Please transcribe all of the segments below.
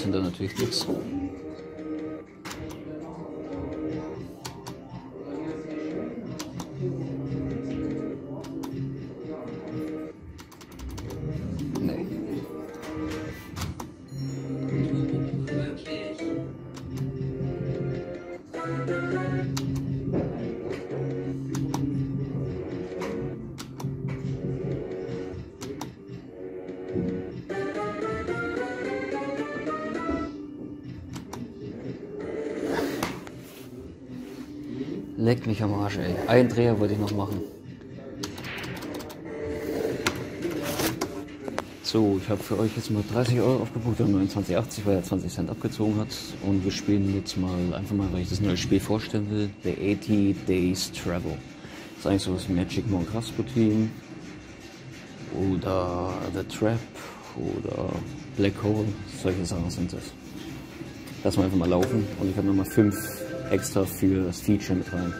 sind da natürlich nichts. Nee. Leck mich am Arsch, ey. Einen Dreher wollte ich noch machen. So, ich habe für euch jetzt mal 30 Euro aufgebucht. Wir haben 29,80, weil er 20 Cent abgezogen hat. Und wir spielen jetzt mal, einfach mal, weil ich das neue Spiel vorstellen will, The 80 Days Travel. Das ist eigentlich so das Magic Monk Rasputin oder The Trap oder Black Hole. Solche Sachen sind das. Lassen wir einfach mal laufen und ich habe nochmal 5 extra für das Feature mit rein.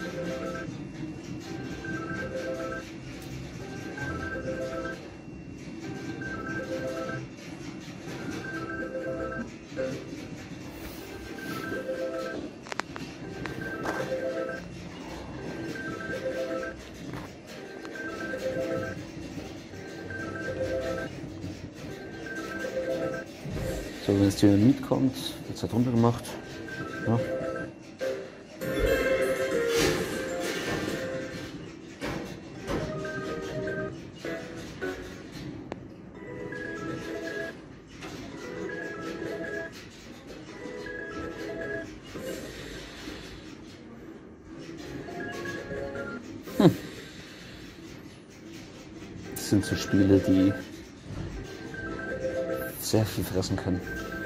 So, wenn das Dynamit kommt, wird es halt runter gemacht. Ja. Das sind so Spiele, die sehr viel fressen können.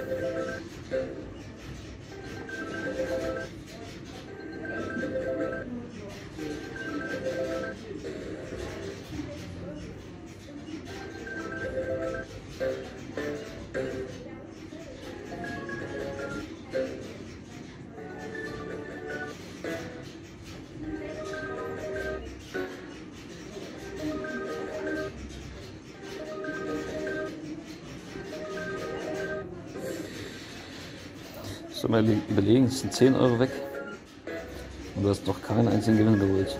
So, mal überlegen, es sind 10 Euro weg und du hast noch keinen einzigen Gewinn geholt.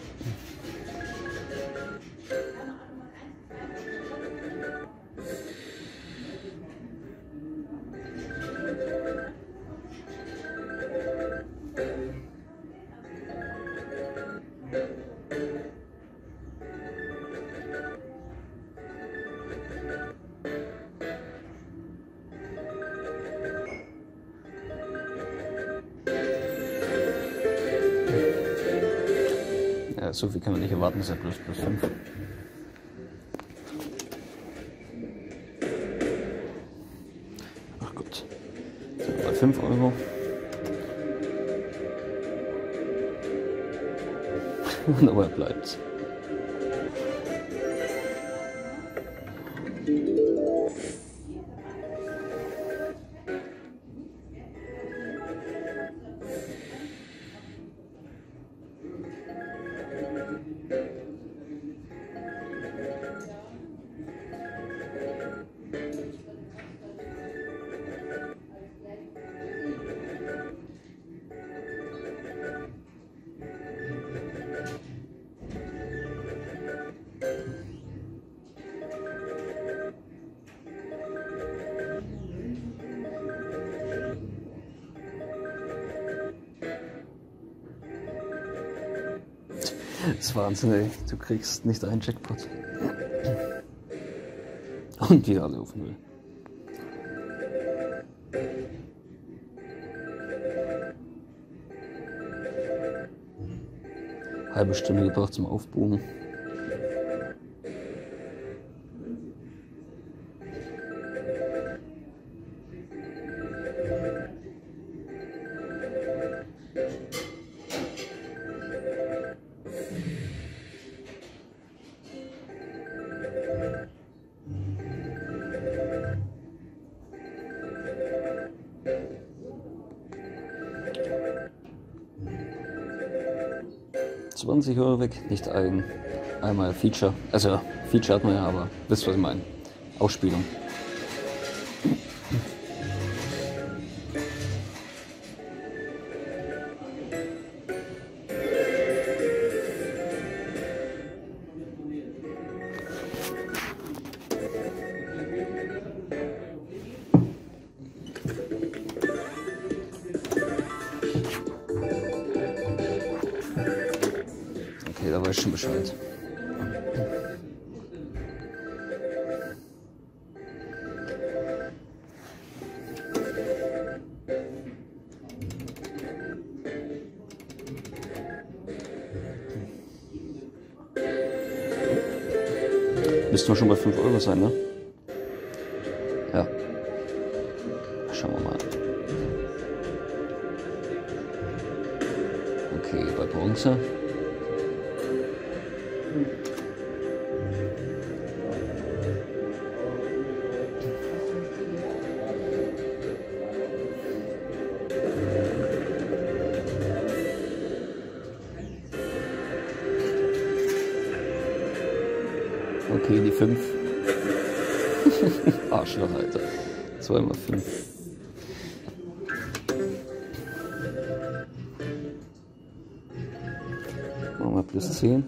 Ja, so viel kann man nicht erwarten, das ist ja plus 5. Ach Gott. So, bei 5 Euro. Und dabei bleibt's. Das ist Wahnsinn, ey. Du kriegst nicht einen Jackpot. Und die alle auf Null. Halbe Stunde gebraucht zum Aufbuchen. €20 weg, nicht einmal Feature. Also Feature hat man ja, aber wisst was ich meine. Ausspielung. da weiß ich schon Bescheid. Müssten wir schon bei 5 Euro sein, ne? Ja. Schauen wir mal. Okay, bei Bronze. Okay, die 5. Arschloch, Alter. 2 mal 5. Machen wir plus 10.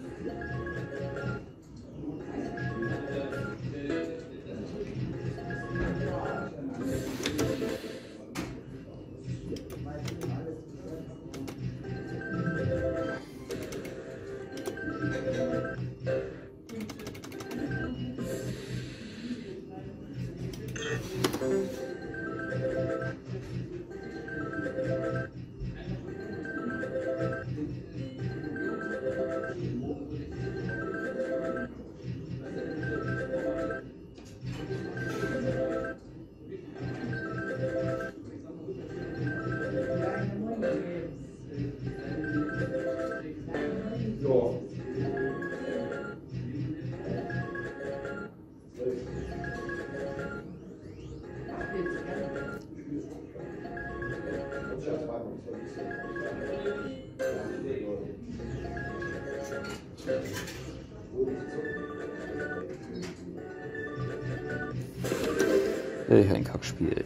Ein Kackspiel.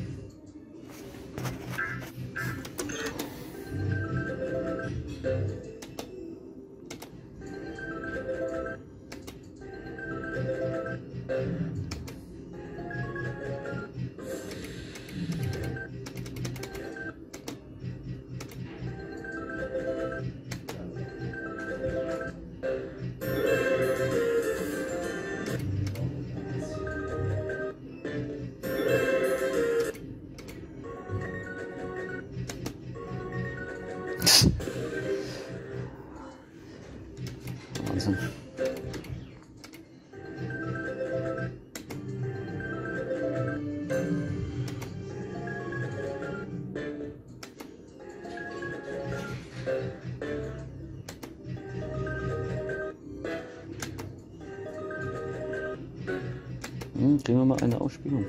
Wahnsinn. Kriegen wir mal eine Ausspielung.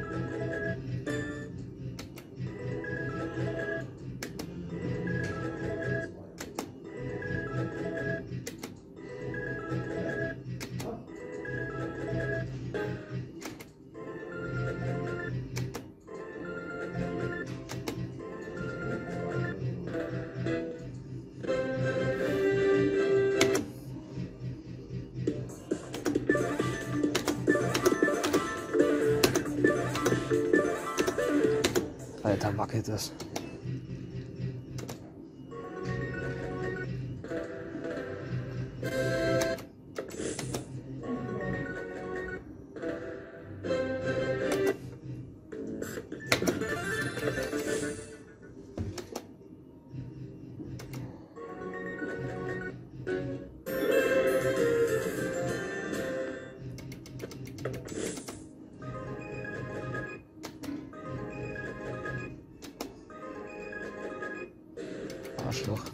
Alter, wackelt das. Arschloch.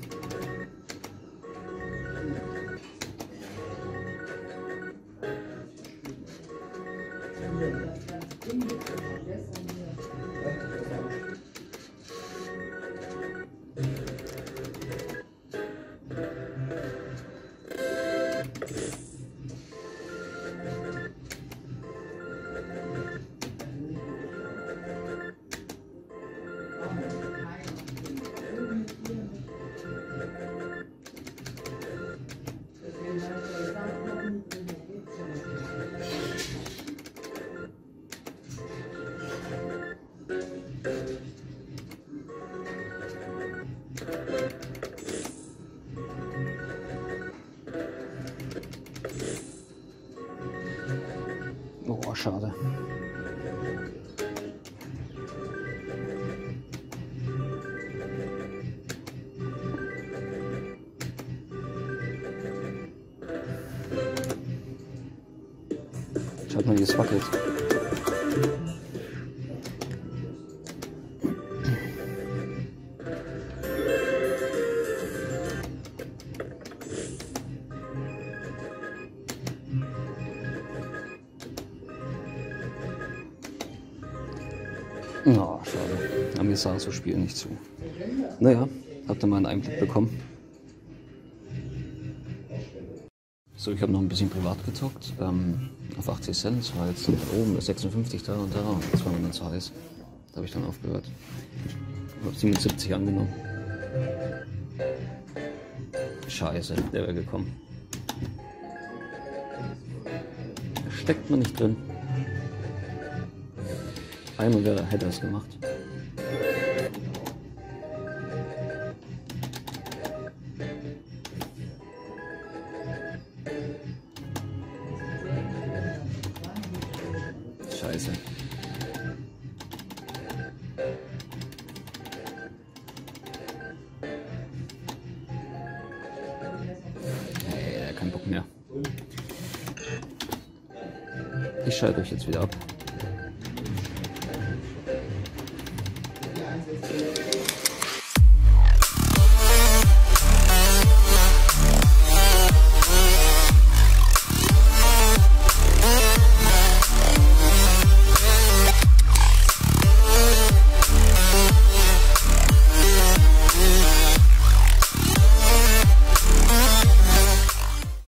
schade. Schaut mal, wie es wackelt. Oh, schade. Aber mir sah das Spiel nicht zu. Naja, habt ihr mal einen Einblick bekommen. So, ich habe noch ein bisschen privat gezockt. Auf 80 Cent war jetzt dann oben 56 da und da. Und das war mir dann zu heiß. Da habe ich dann aufgehört. Ich habe 77 angenommen. Scheiße, der wäre gekommen. Steckt man nicht drin. Einmal hätte er es gemacht. Scheiße. Hey, kein Bock mehr. Ich schalte euch jetzt wieder ab.